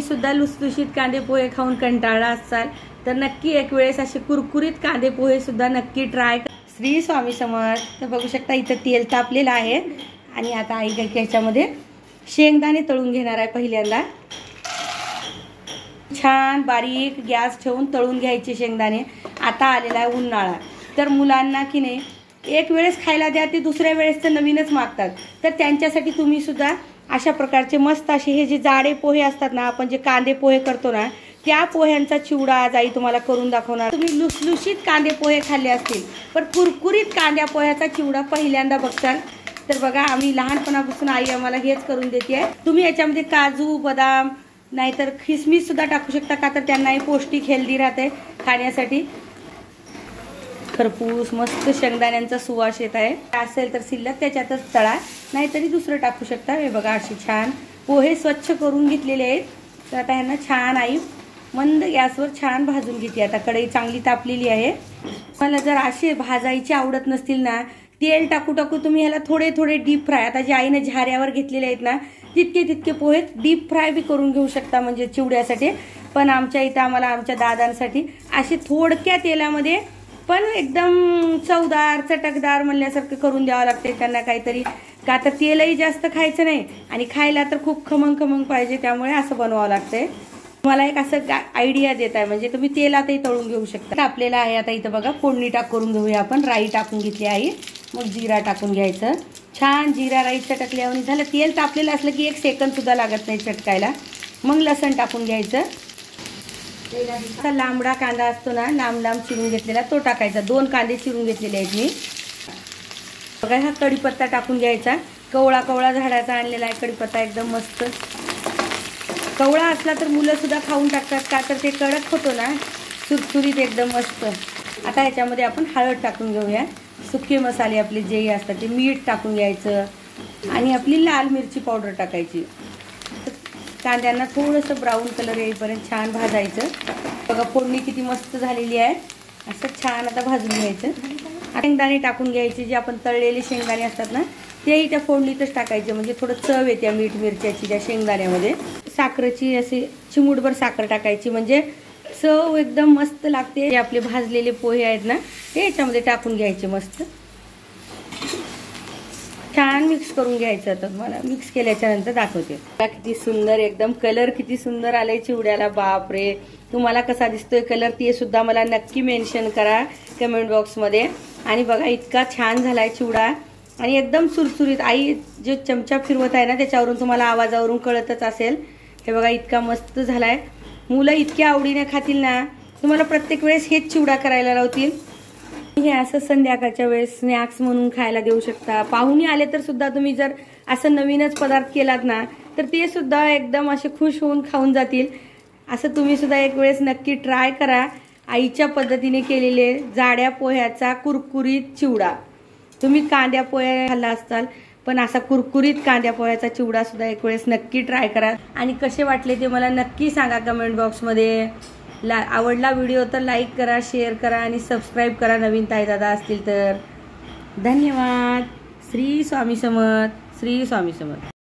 सुद्धा लुसलुशीत कांदे पोहे खाऊन कंटाळला असाल तर नक्की एक वेळेस असे कुरकुरीत कांदे पोहे सुद्धा नक्की ट्राय करा। श्री स्वामी समर्थ। तर बघू शकता इथं तेल तापलेलं आहे आणि आता आई ह्याच्यामध्ये शेंगदाणे तळून घेणार आहे। पहिल्यांदा छान बारीक गॅस ठेवून तळून घ्यायचे शेंगदाणे। आता आलेला आहे उन्हाळा, तर मुलांना की नाही एक वेळेस खायला द्या, ते दुसऱ्या वेळेस तर नवीनच मागतात। तर त्यांच्यासाठी तुम्ही सुद्धा अशा प्रकारचे मस्त असे हे जे जाडे पोहे असतात ना, आपण जे कांदे पोहे करतो ना, त्या पोह्यांचा चिवडा आज आई तुम्हाला करून दाखवणार। तुम्ही लुसलुशीत कांदे पोहे खाल्ले असतील, पण कुरकुरीत कांद्या पोह्याचा चिवडा पहिल्यांदा बघताल। तर बघा, आम्ही लहानपणापासून आई आम्हाला हेच करून देते। तुम्ही याच्यामध्ये काजू, बदाम नाहीतर किसमिस सुद्धा टाकू शकता, का तर त्यांना हे पौष्टिक हेल्दी राहते खाण्यासाठी। खरपूस मस्त शेंगदाण्यांचा सुवास येत आहे। असेल तर शिल्लक त्याच्यातच तळा, नाहीतरी दुसरं टाकू शकता। हे बघा, असे छान पोहे स्वच्छ करून घेतलेले आहेत। तर आता ह्यांना छान आई मंद गॅसवर छान भाजून घेते। आता कढई चांगली तापलेली आहे। मला जर असे भाजायचे आवडत नसतील ना, तेल टाकू टाकू तुम्ही ह्याला थोडे थोडे डीप फ्राय, आता जे आईने झाऱ्यावर घेतलेले आहेत ना, तितके पोहे डीप फ्राय बी करून घेऊ शकता, म्हणजे चिवड्यासाठी। पण आमच्या इथं आम्हाला आमच्या दादांसाठी असे थोडक्या तेलामध्ये पण एकदम चवदार चटकदार म्हणल्यासारखं करून द्यावं लागते त्यांना काहीतरी, का तर तेलही जास्त खायचं नाही आणि खायला तर खूप खमंग पाहिजे, त्यामुळे असं बनवावं लागतंय। मला एक असं आयडिया देत आहे, म्हणजे तुम्ही तेलातही तळून घेऊ शकता। आपल्याला आहे आता इथं बघा फोडणी करून घेऊया आपण। राई टाकून घेतली आई, मग जिरा टाकून घ्यायचं। छान जिरा राई चटकल्यावर झालं, तेल तापलेलं असलं की 1 सेकंद सुद्धा लागत नाही चटकायला। मग लसण टाकून घ्यायचं। असा लांबडा कांदा असतो ना, लांब चिरून घेतलेला, तो टाकायचा। 2 कांदे चिरून घेतलेले आहेत मी। बघा, हा कढीपत्ता टाकून घ्यायचा। कवळा झाडाचा आणलेला आहे कढीपत्ता, एकदम मस्त। कवळा असला तर मुलं सुद्धा खाऊन टाकतात, का तर ते कडक होतो ना, सुरसुरीत एकदम मस्त। आता ह्याच्यामध्ये आपण हळद टाकून घेऊया। सुके मसाले आपले जे असतात ते, मीठ टाकून घ्यायचं आणि आपली लाल मिरची पावडर टाकायची। कांद्यांना थोडंसं ब्राऊन कलर येईपर्यंत छान भाजायचं। बघा, फोडणी किती मस्त झालेली आहे। असं छान आता भाजून घ्यायचं। शेंगदाणे टाकून घ्यायचे, जे आपण तळलेले शेंगदाणे असतात ना, तेही त्या फोडणीतच टाकायचे, म्हणजे थोडं चव येते मीठ मिरच्याची त्या शेंगदाण्यामध्ये। साखरेची अशी चिमूटभर साखर टाकायची, म्हणजे चव एकदम मस्त लागते। जे आपले भाजलेले पोहे आहेत ना, ते याच्यामध्ये टाकून घ्यायचे मस्त। छान मिक्स करून घ्यायचं। तर मला मिक्स केल्याच्या नंतर दाखवते। किती सुंदर एकदम कलर, किती सुंदर आलाय चिवड्याला। बापरे, तुम्हाला कसा दिसतोय कलर ते सुद्धा मला नक्की मेन्शन करा कमेंट बॉक्समध्ये। आणि बघा, इतका छान झालाय चिवडा आणि एकदम सुरसुरीत। आई जे चमचा फिरवत आहे ना, त्याच्यावरून तुम्हाला आवाजावरून कळतच असेल। हे बघा, इतका मस्त झालाय। मुलं इतक्या आवडीने खातील ना, तुम्हाला प्रत्येक वेळेस हेच चिवडा करायला लावतील। हे असं संध्याकाळच्या वेळेस स्नॅक्स म्हणून खायला देऊ शकता। पाहुणे आले तर सुद्धा तुम्ही जर असं नवीनच पदार्थ केलात ना, तर ते सुद्धा एकदम असे खुश होऊन खाऊन जातील। असं तुम्ही सुद्धा एक वेळेस नक्की ट्राय करा। आईच्या पद्धतीने केलेले जाड्या पोह्याचा कुरकुरीत चिवडा। तुम्ही कांद्या पोहे खाल्ला असताल, पण असा कुरकुरीत कांद्या पोह्याचा चिवडा सुद्धा एक वेळेस नक्की ट्राय करा। आणि कसे वाटले ते मला नक्की सांगा कमेंट बॉक्समध्ये। आवडला व्हिडिओ तर लाईक करा, शेअर करा आणि सबस्क्राईब करा नवीन ताई दादा असतील तर। धन्यवाद। श्री स्वामी समर्थ। श्री स्वामी समर्थ।